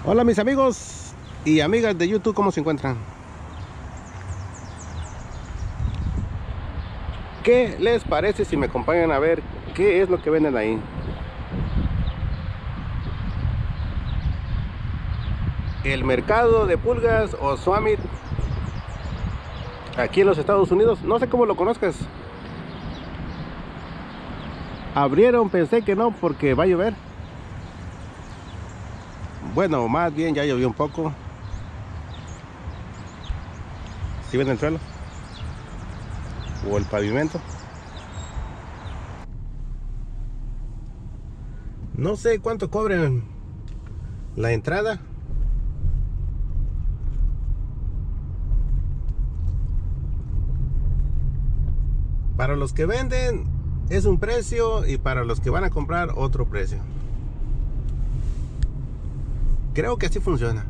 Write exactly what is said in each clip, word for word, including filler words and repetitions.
Hola mis amigos y amigas de YouTube, ¿cómo se encuentran? ¿Qué les parece si me acompañan a ver qué es lo que venden ahí? El mercado de pulgas o Summit aquí en los Estados Unidos, no sé cómo lo conozcas. Abrieron, pensé que no porque va a llover. Bueno, más bien ya llovió un poco. ¿Sí ven el suelo? O el pavimento. No sé cuánto cobren la entrada. Para los que venden es un precio y para los que van a comprar otro precio. Creo que así funciona.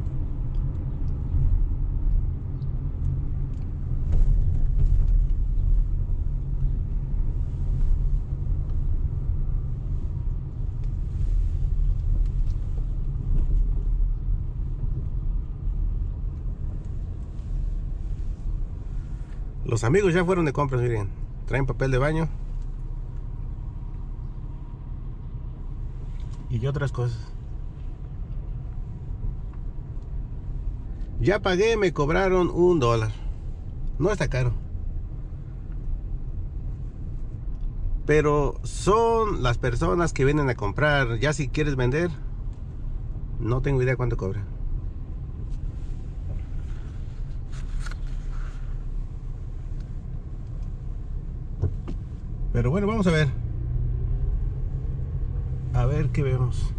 Los amigos ya fueron de compras, miren. Traen papel de baño y otras cosas. Ya pagué, me cobraron un dólar. No está caro. Pero son las personas que vienen a comprar. Ya si quieres vender, no tengo idea cuánto cobran. Pero bueno, vamos a ver. A ver qué vemos.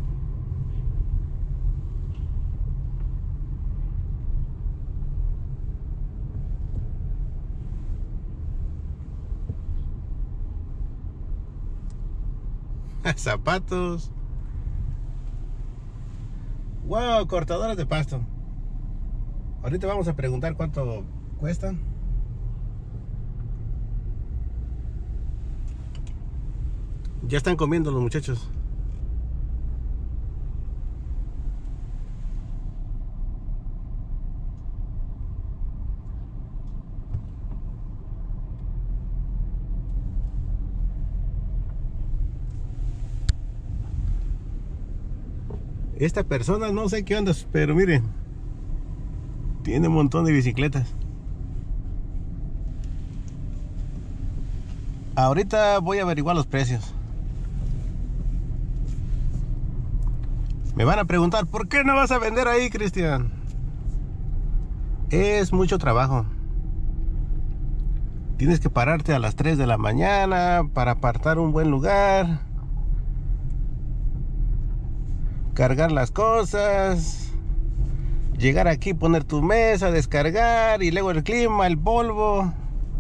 Zapatos. Wow, cortadoras de pasto. Ahorita vamos a preguntar cuánto cuestan. Ya están comiendo los muchachos. Esta persona no sé qué onda, pero miren, tiene un montón de bicicletas. Ahorita voy a averiguar los precios. Me van a preguntar, ¿por qué no vas a vender ahí, Cristian? Es mucho trabajo. Tienes que pararte a las tres de la mañana para apartar un buen lugar, cargar las cosas, llegar aquí, poner tu mesa, descargar, y luego el clima, el polvo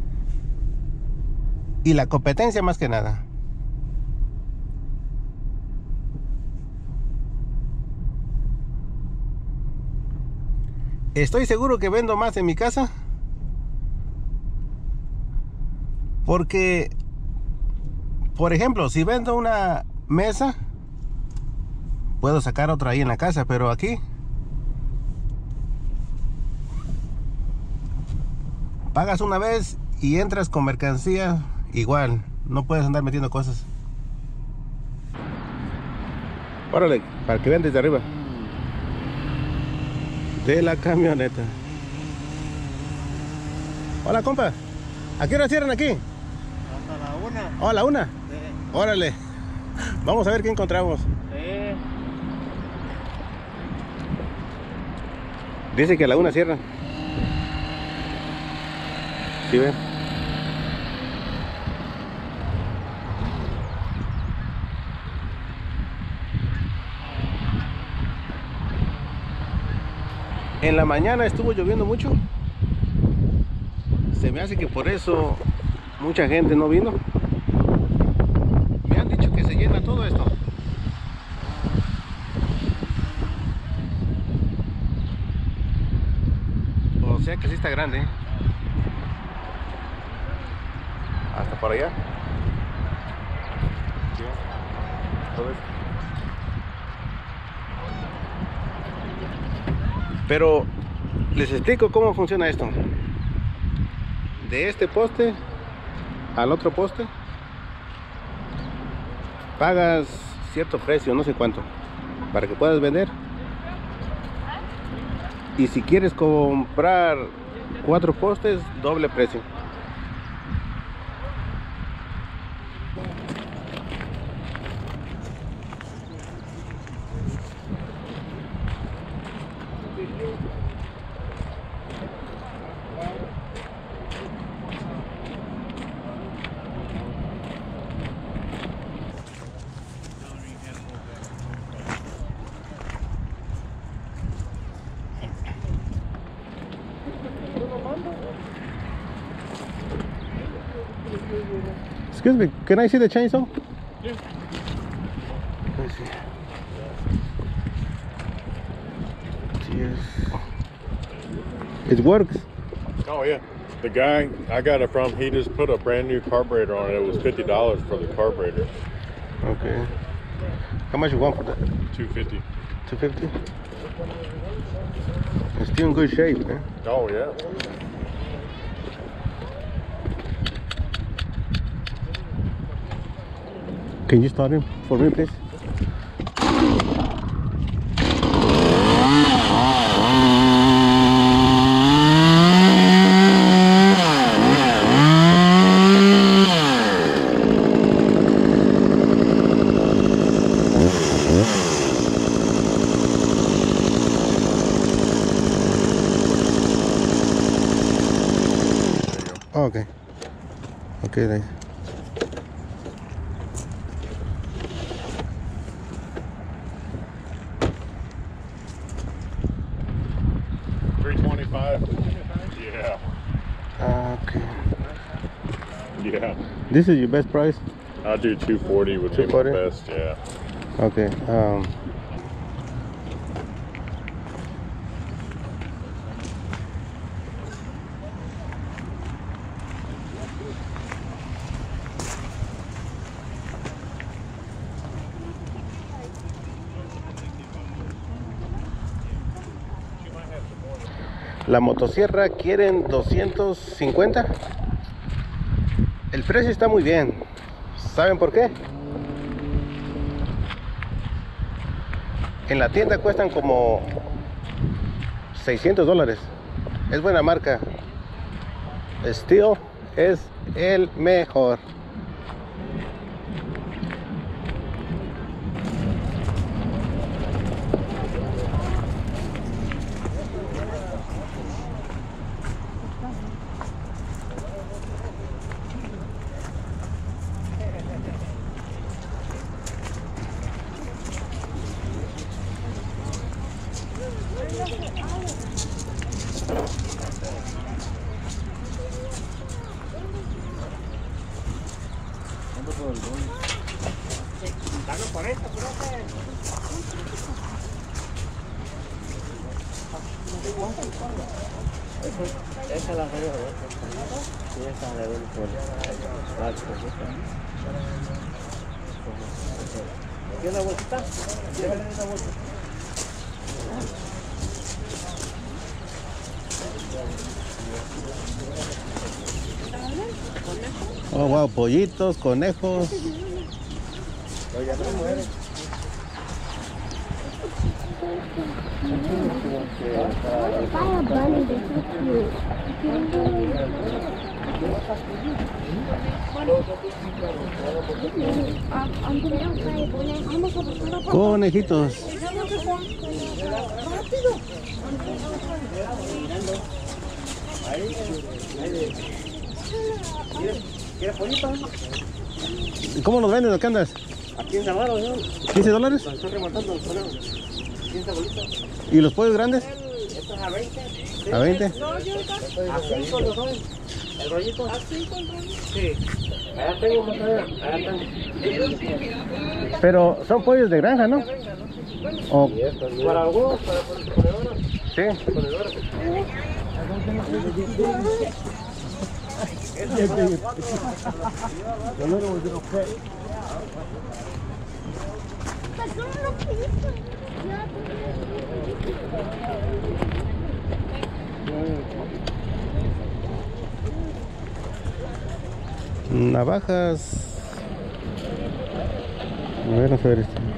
y la competencia más que nada. Estoy seguro que vendo más en mi casa, porque, por ejemplo, si vendo una mesa, puedo sacar otra ahí en la casa, pero aquí pagas una vez y entras con mercancía igual, no puedes andar metiendo cosas. Órale, para que vean desde arriba de la camioneta. Hola, compa, ¿a qué hora cierran aquí? Hasta la una. Oh, a la una. Sí. Órale, vamos a ver qué encontramos. Sí. Dice que a la una cierran. ¿Sí ven? En la mañana estuvo lloviendo mucho. Se me hace que por eso mucha gente no vino. Me han dicho que se llena todo esto. O sea que sí está grande. Hasta por allá. ¿Sí? Todo esto. Pero les explico cómo funciona esto. De este poste al otro poste pagas cierto precio, no sé cuánto, para que puedas vender. Y si quieres comprar cuatro postes, doble precio. Excuse me, can I see the chainsaw? Yeah. Let me see. Yes. It works. Oh yeah. The guy I got it from, he just put a brand new carburetor on it. It was fifty dollars for the carburetor. Okay. How much you want for that? Two fifty. Two fifty. It's still in good shape, man. Oh yeah. Can you start him for me, please? Oh, okay. Okay, then. three twenty-five. Yeah. Okay. Yeah. This is your best price? I'll do two forty would be two my forty? best, yeah. Okay. Um, la motosierra quieren doscientos cincuenta. El precio está muy bien. ¿Saben por qué? En la tienda cuestan como seiscientos dólares. Es buena marca. Steel es el mejor. Esa la veo, sí, esa la veo por ¿y una bolsita? Llévale una bolsa. Oh, wow, pollitos, conejos. No, ya no muere. Conejitos. ¿Quieres pollito? ¿Cómo los venden? ¿Qué andas? A quince dólares, ¿no? ¿quince dólares? Lo estoy remontando el conejo. quince bolitas. ¿Y los pollos grandes? Esto es a veinte. ¿A veinte? A cinco los doy. ¿El rollito? ¿A cinco el rollito? Sí. Allá tengo más allá. Allá tengo. Pero son pollos de granja, ¿no? O, Para algunos, para ponedores. sí. Ponedores. Pero no lo Navajas. A ver, vamos a ver esto.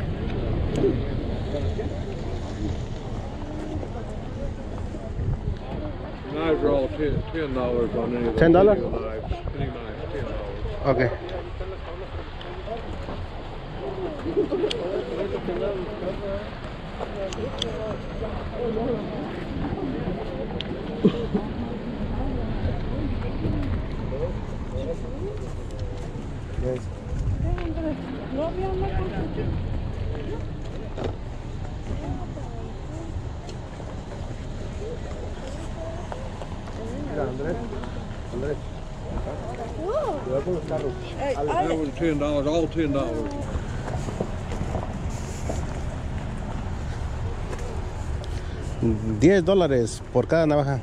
Knives are all ten, ten dollars on any of those. Ten dollars? Knives. Any knives, ten dollars. Okay. Andrés, Andrés. Cuidado con los carros. That was ten dollars, all ten dollars. diez dólares por cada navaja.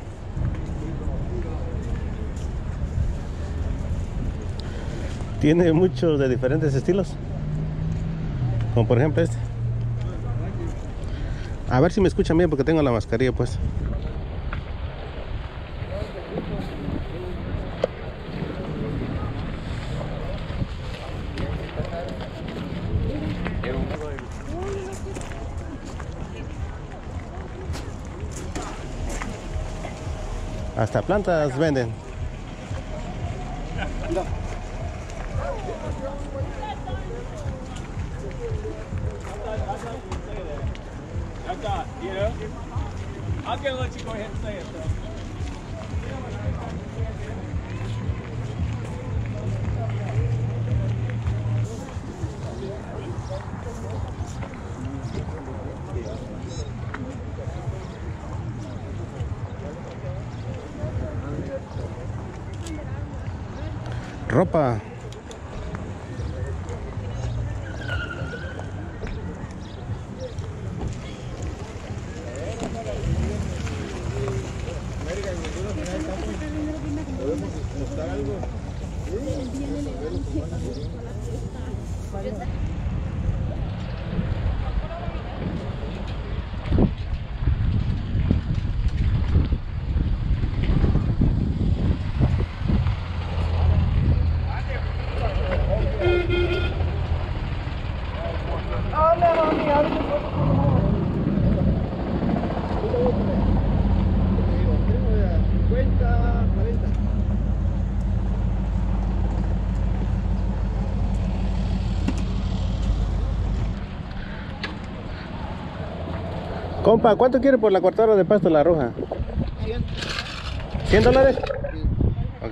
Tiene muchos de diferentes estilos. Como por ejemplo este. A ver si me escuchan bien porque tengo la mascarilla pues. Hasta plantas venden. You know, I'm gonna let you go ahead and say it though. Ropa. Compa, ¿cuánto quiere por la cortadora de pasto la roja? cien. ¿cien dólares? Sí. Ok.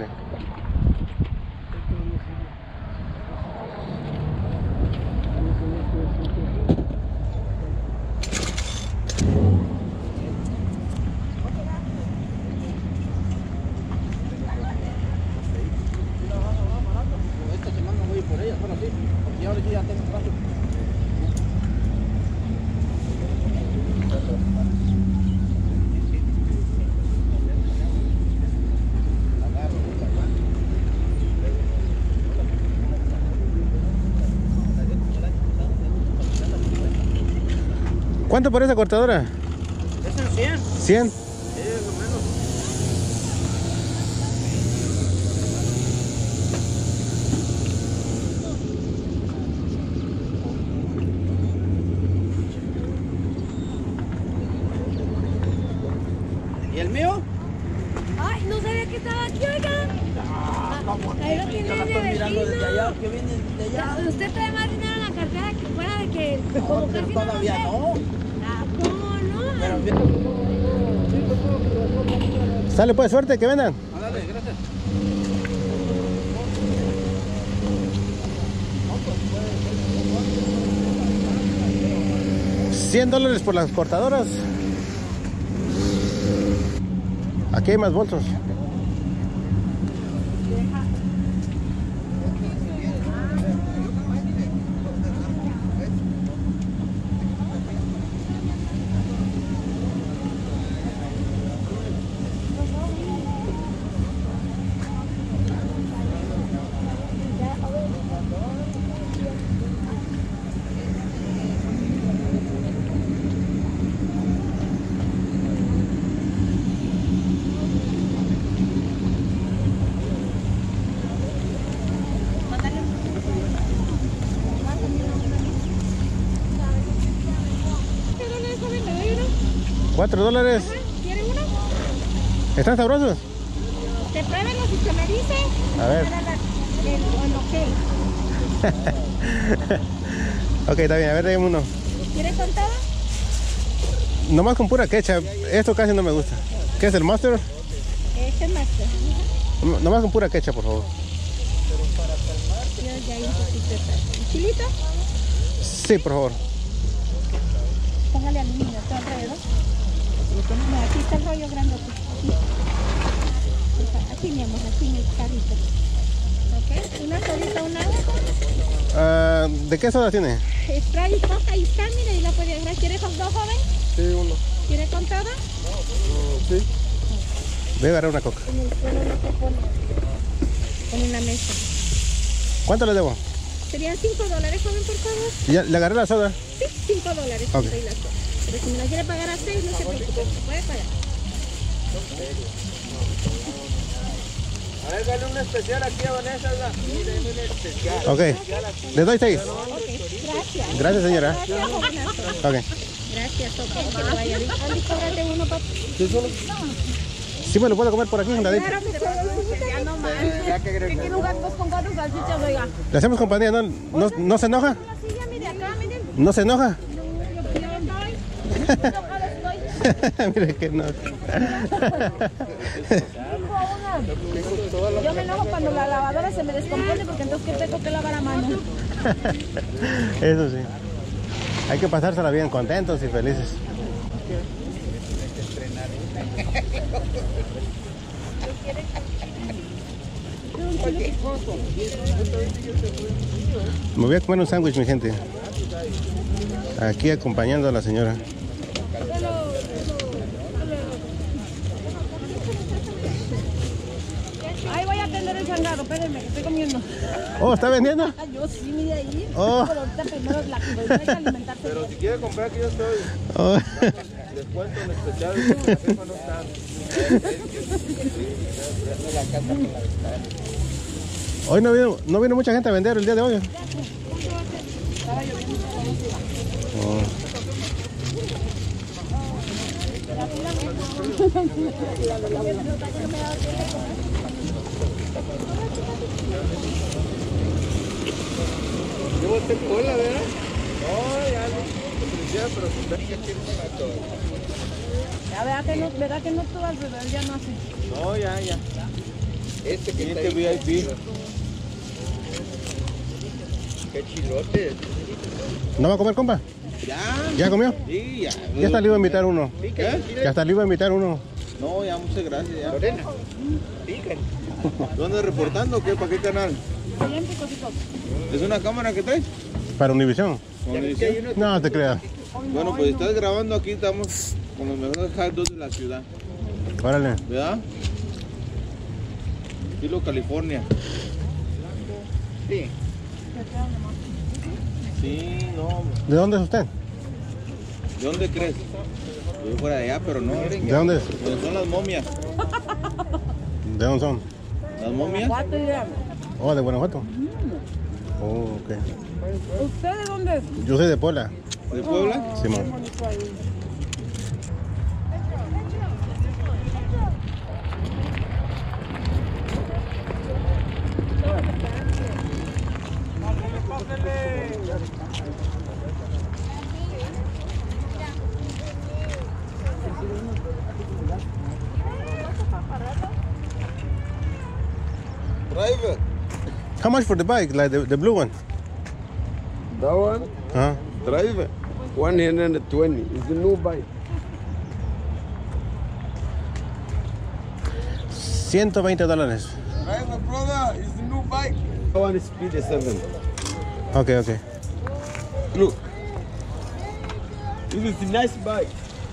Esta semana voy por ella, bueno, sí. Y ahora yo ya tengo espacio. ¿Cuánto por esa cortadora? ¿Es en cien? ¿cien? Sí, es lo menos. ¿Y el mío? Ay, no sabía que estaba aquí, oiga. Ahí lo tiene Yo la mi estoy mirando desde allá, vecino. que viene de allá. Usted trae más dinero en la cartera que fuera de que como No, pero casi todavía no. no. Ah, ¿cómo no? Pero bien. Sale pues, suerte, que vendan. Ándale, gracias. cien dólares por las cortadoras. Aquí hay más bolsos. Cuatro dólares. Ajá, ¿quiere uno? ¿Están sabrosos? Te pruébenlo si se me dice. A ver. Para la- el- el ok. Ok, está bien, a ver, déjame uno. ¿Quiere con todo? Nomás con pura ketchup. Esto casi no me gusta. ¿Qué es el mustard? Este es master. Nom- Nomás con pura ketchup, por favor. Yo ya hay un poquito de sal. ¿Chilito? Sí, por favor. Póngale aluminio todo alrededor. No, aquí está el rollo grandote. Aquí. Aquí, mi amor, aquí en el carrito. ¿Ok? Una sodita, un agua. Ah, ¿de qué soda tiene? Spray, coca y está, mira, y la puede agarrar. ¿Quiere con dos, joven? Sí, uno. ¿Quiere con todo? Sí. Voy a agarrar una coca. En el suelo no se pone. En una mesa. ¿Cuánto le debo? Serían cinco dólares, joven, por favor. Ya, le agarré la soda. Sí, cinco dólares. Ok. Estoy la sola. Pero si me la quiere pagar a seis, no se preocupe. Puede pagar. A ver, dale un especial aquí a Vanessa. ¿verdad? Mire, un especial. Ok. Le doy seis. Ok, gracias. Gracias, señora. Gracias, jovenazo. Ok. Gracias, ok. Que le vaya bien. Andy, cóbrate uno, papá. ¿Sí me lo puedo comer por aquí, juntadito? Claro que sí. Ya no más. Ya que ¿Qué quiere jugar dos con cuatro salchichas, oiga? Le hacemos compañía, ¿no? ¿No, no se enoja? La silla, mire acá, miren. ¿No se enoja? Yo estoy. Enojada estoy. Mire que no. Yo me enojo cuando la lavadora se me descompone porque entonces ¿qué tengo que lavar a mano? Eso sí. Hay que pasársela bien, contentos y felices. Me voy a comer un sándwich, mi gente. Aquí acompañando a la señora. Ahí voy a atender el changarro, espérenme, que estoy comiendo. Oh, ¿está vendiendo? Ah, yo sí, mire ahí. Oh. Pero ahorita primero la que hay que alimentarse. Pero si quiere comprar, aquí yo estoy. Oh. Descuento en especial. Porque la jefa no está. Hoy no vino, no vino mucha gente a vender el día de hoy. Oh. Yo boté cola, ¿verdad? No, ya no. Policía, pero si está aquí para todo. Ya verdad que no, verdad que no todo alrededor ya no hace. No, ya, ya. Este que está ahí. V I P. Qué chilote. ¿No va a comer, compa? Ya. ¿Ya comió? Sí, ya. Ya hasta le iba a invitar uno. ¿Qué? Ya hasta le iba a invitar uno. No, ya, muchas gracias. Ya. Lorena. ¿Dónde reportando o qué? ¿Para qué canal? ¿Es una cámara que traes? Para Univision. Univisión. No te creas. Bueno, pues estás grabando aquí, estamos con los mejores hot dogs de la ciudad, Órale. ¿verdad? Estilo California. Sí. Sí, no. ¿De dónde es usted? ¿De dónde crees? Yo fuera de allá, pero no. ¿De dónde es? ¿Dónde son las momias? ¿De dónde son? ¿Las momias? Oh, de Guanajuato. Oh, ok. ¿Usted de dónde es? Yo soy de Puebla. ¿De Puebla? Simón. Driver. How much for the bike? Like the, the blue one? That one, Huh? drive one hundred twenty. It's the new bike. ciento veinte dólares. Driver, brother, it's the new bike. That one is speed seven. Ok, ok. Look. This is a nice bike.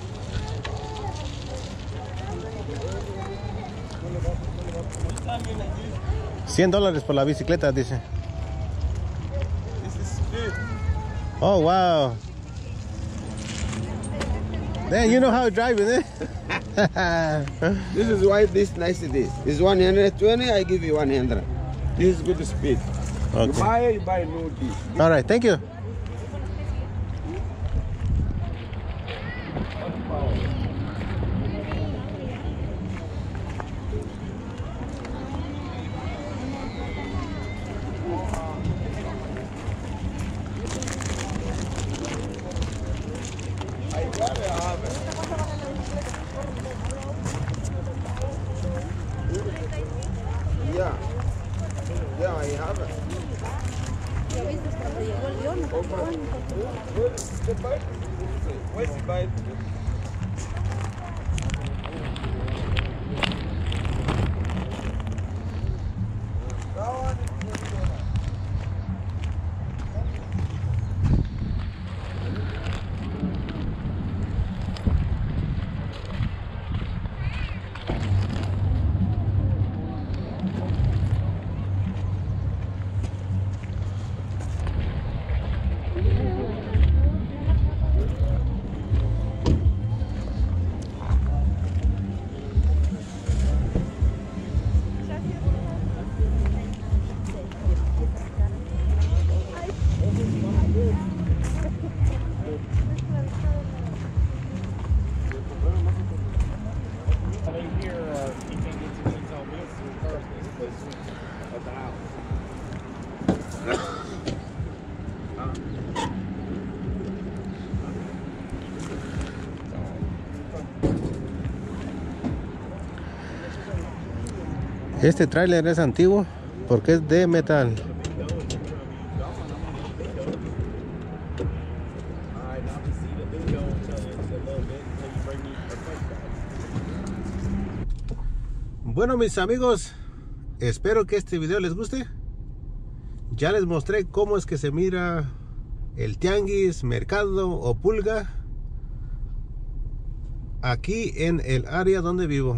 cien dólares por la bicicleta, dice. This is speed. Oh, wow. Then you know how to drive it, eh? This is why this nice it is. It's one hundred twenty, I give you one hundred. This is good speed. You Okay. buy, you buy new this. All right, thank you. Yeah. Yeah, I have it. Ya viste cuando llegó el león. Where's the bike? Where's the bike? Este tráiler es antiguo porque es de metal. Bueno, mis amigos, espero que este video les guste. Ya les mostré cómo es que se mira el tianguis, mercado o pulga aquí en el área donde vivo.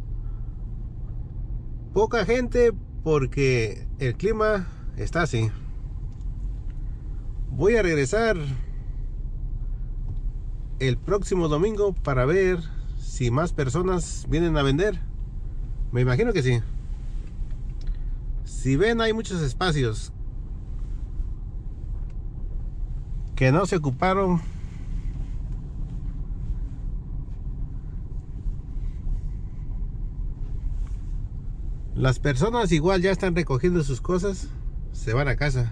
Poca gente porque el clima está así. Voy a regresar el próximo domingo para ver si más personas vienen a vender. Me imagino que sí. Si ven, hay muchos espacios que no se ocuparon. Las personas igual ya están recogiendo sus cosas, se van a casa.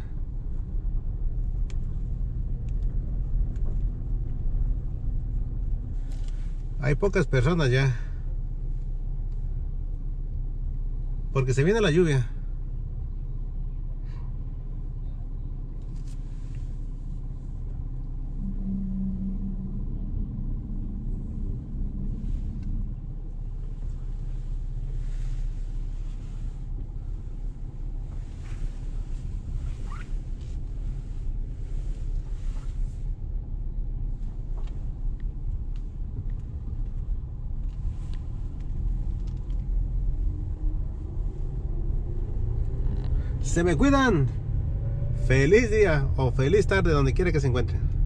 Hay pocas personas ya, porque se viene la lluvia. Se me cuidan. Feliz día o feliz tarde donde quiera que se encuentren.